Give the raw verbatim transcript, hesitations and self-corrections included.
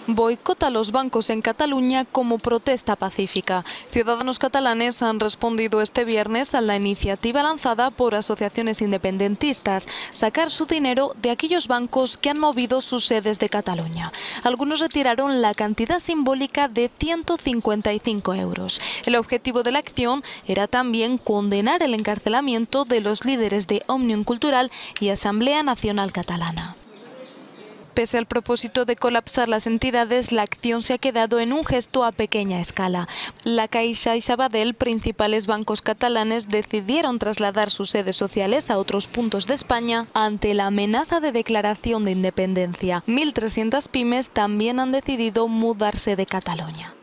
Boicota a los bancos en Cataluña como protesta pacífica. Ciudadanos catalanes han respondido este viernes a la iniciativa lanzada por asociaciones independentistas, sacar su dinero de aquellos bancos que han movido sus sedes de Cataluña. Algunos retiraron la cantidad simbólica de ciento cincuenta y cinco euros. El objetivo de la acción era también condenar el encarcelamiento de los líderes de Òmnium Cultural y Asamblea Nacional Catalana. Pese al propósito de colapsar las entidades, la acción se ha quedado en un gesto a pequeña escala. La Caixa y Sabadell, principales bancos catalanes, decidieron trasladar sus sedes sociales a otros puntos de España ante la amenaza de declaración de independencia. mil trescientas pymes también han decidido mudarse de Cataluña.